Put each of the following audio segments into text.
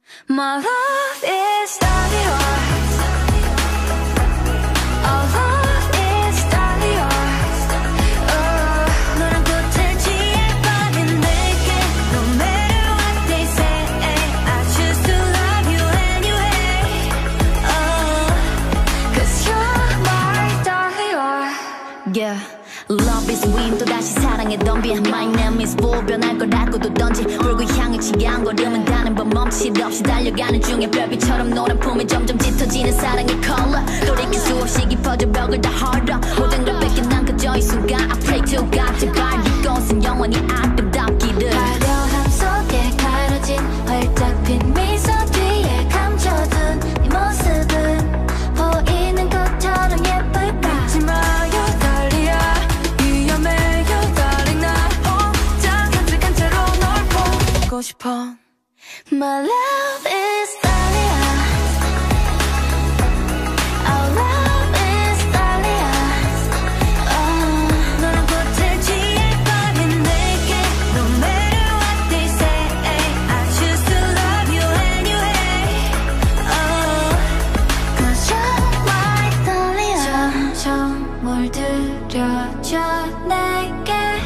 My love is Dahlia. Our love is Dahlia. 너랑 꽃을 취해버린 내게 No matter what they say I choose to love you anyway. Cause you're my Dahlia. Yeah. Love is win 또다시 사랑에 덤비 My name is Bo 변할 거라고도 던지 불을 향해 지향거리면 가는 법 멈칫 없이 달려가는 중에 별빛처럼 노란 품에 점점 짙어지는 사랑의 컬러 돌이킬 수 없이 깊어져 벽을 다 헐어 모든 걸 뺏긴 난 그저 이 순간 I pray to God 제발 이곳은 영원히 아름답기를 화려함 속에 가려진 활짝 핀 미소 뒤에 감춰둔 네 모습은 보이는 것처럼 예쁠까 잊지 마요 달리야 위험해요 darling 나 혼자 간직한 채로 널 보고 싶어 My love is Dahlia. Our love is Dahlia. 너랑 꽃을 취해버린 내게 No matter what they say I choose to love you anyway. Cause you're my Dahlia. 점점 물들여져 내게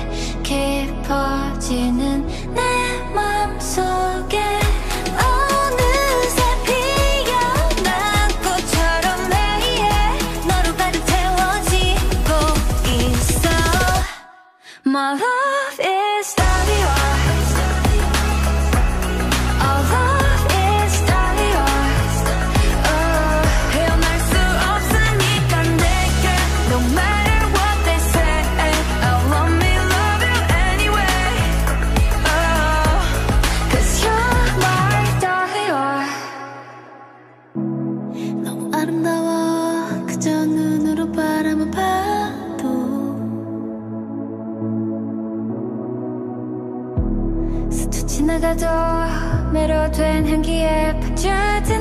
깊어지는 내 맘속에 My love is Dahlia. Our love is Dahlia. 헤어날 수 없으니까 내게 No matter what they say I want me love you anyway. Cause you're my Dahlia. 너무 아름다워 그저 눈으로 바라만 봐도 지나가도 매료된 향기에 빠져든